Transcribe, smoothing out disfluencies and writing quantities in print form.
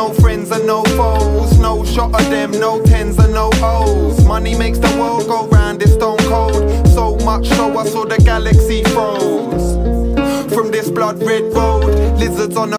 no friends and no foes. No shot of them, no tens and no O's. Money makes the world go round, it's stone cold. So much so I saw the galaxy froze. From this blood red road, lizards on the